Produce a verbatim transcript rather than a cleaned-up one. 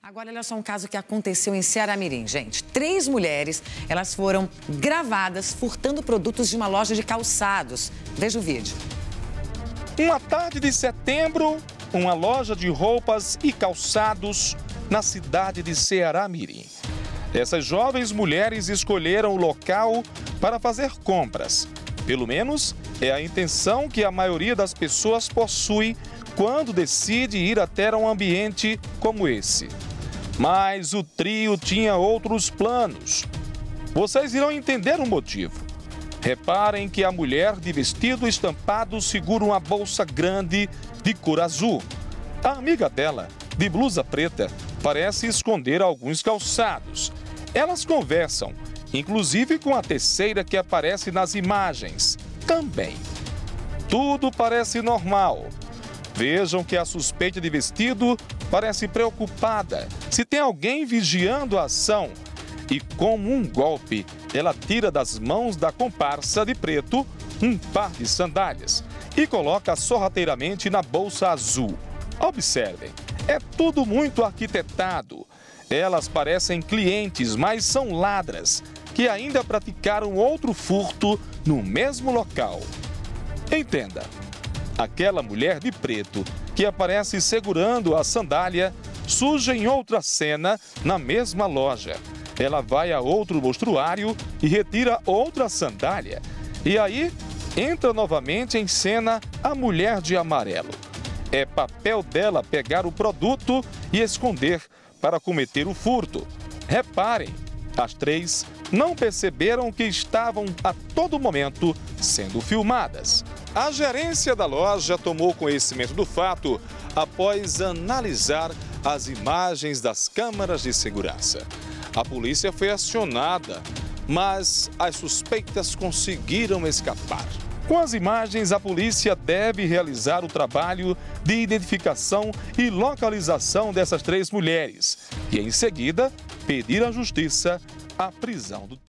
Agora, olha só um caso que aconteceu em Ceará-Mirim, gente. Três mulheres, elas foram gravadas furtando produtos de uma loja de calçados. Veja o vídeo. Uma tarde de setembro, uma loja de roupas e calçados na cidade de Ceará-Mirim. Essas jovens mulheres escolheram o local para fazer compras. Pelo menos é a intenção que a maioria das pessoas possui quando decide ir até um ambiente como esse. Mas o trio tinha outros planos. Vocês irão entender o motivo. Reparem que a mulher de vestido estampado segura uma bolsa grande de cor azul. A amiga dela, de blusa preta, parece esconder alguns calçados. Elas conversam, inclusive com a terceira que aparece nas imagens, também. Tudo parece normal. Vejam que a suspeita de vestido parece preocupada se tem alguém vigiando a ação. E como um golpe, ela tira das mãos da comparsa de preto um par de sandálias e coloca sorrateiramente na bolsa azul. Observem, é tudo muito arquitetado. Elas parecem clientes, mas são ladras, que ainda praticaram outro furto no mesmo local. Entenda, aquela mulher de preto que aparece segurando a sandália surge em outra cena na mesma loja. Ela vai a outro mostruário e retira outra sandália. E aí entra novamente em cena a mulher de amarelo. É papel dela pegar o produto e esconder para cometer o furto. Reparem, as três não perceberam que estavam a todo momento sendo filmadas. A gerência da loja tomou conhecimento do fato após analisar as imagens das câmeras de segurança. A polícia foi acionada, mas as suspeitas conseguiram escapar. Com as imagens, a polícia deve realizar o trabalho de identificação e localização dessas três mulheres e, em seguida, pedir à justiça a prisão do